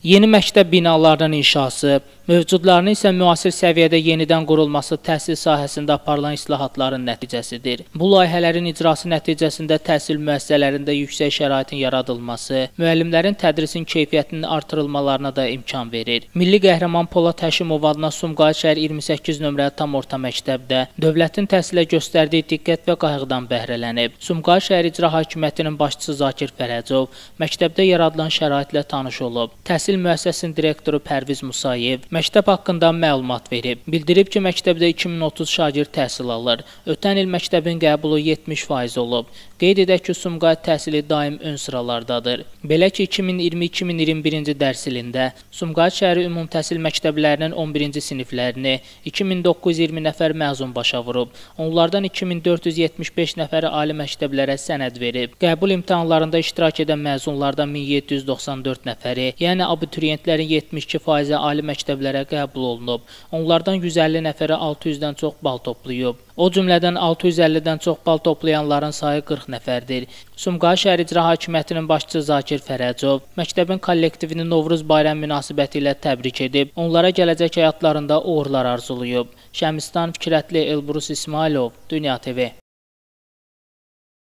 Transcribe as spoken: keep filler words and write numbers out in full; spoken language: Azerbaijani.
Yeni məktəb binalarının inşası, mövcudlarının isə müasir səviyyədə yenidən qurulması təhsil sahəsində aparılan islahatların nəticəsidir. Bu layihələrin icrası nəticəsində təhsil müəssisələrində yüksək şəraitin yaradılması, müəllimlərin tədrisin keyfiyyətinin artırılmalarına da imkan verir. Milli qəhrəman Polad Həşimov adına Sumqayıt şəhər iyirmi səkkiz nömrəli tam orta məktəbdə dövlətin təhsilə göstərdiyi diqqət və qayğıdan bəhrələnib. Sumqayıt şəhər İcra Hakimiyyətinin başçısı Zakir Fərəcov məktəbdə yaradılan şəraitlə tanış olub. Təhsil müəssisəsinin direktoru Pərviz Musayev məktəb haqqında məlumat verib. Bildirib ki, məktəbdə iki min otuz şagird təhsil alır. Ötən il məktəbin qəbulu yetmiş faiz olub. Qeyd edək ki, Sumqayıt təhsili daim ön sıralardadır. Belə ki, iki min iyirmi iki min iyirmi birinci dərs ilində Sumqayıt şəhəri ümumi təhsil məktəblərinin on birinci siniflərini iki min doqquz yüz iyirmi nəfər məzun başa vurub. Onlardan iki min dörd yüz yetmiş beş nəfəri ali məktəblərə sənəd verib. Qəbul imtahanlarında iştirak edən məzunlardan min yeddi yüz doxsan dörd nəfəri, yəni abituriyentlərin yetmiş iki faizi ali məktəblərə qəbul olunub. Onlardan yüz əlli nəfəri altı yüzdən çox bal toplayıb. O cümlədən altı yüz əllidən çox bal toplayanların sayı qırx nəfərdir. Sumqayıt şəhər İcra Hakimiyyətinin başçısı Zakir Fərəcov məktəbin kollektivini Novruz bayramı münasibəti ilə təbrik edib, onlara gələcək həyatlarında uğurlar arzulayıb. Şəmistan Fikrətli, Elbrus İsmailov, Dünya T V.